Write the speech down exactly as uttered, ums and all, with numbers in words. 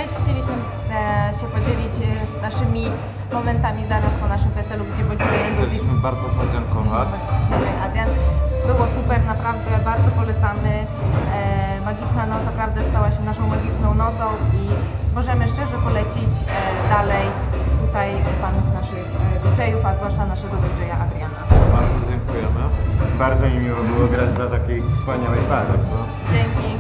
też chcieliśmy e, się podzielić e, naszymi momentami zaraz po naszym weselu, gdzie wodzimy Chcieliśmy bardzo podziękować. Dzień Adrian. Było super, naprawdę bardzo polecamy. E, magiczna noc naprawdę stała się naszą magiczną nocą i możemy szczerze polecić e, dalej tutaj panów naszych e, D J-ów, a zwłaszcza naszego D J-a Adriana. Bardzo dziękujemy. Bardzo mi miło było grać na takiej wspaniałej parze. Dzięki.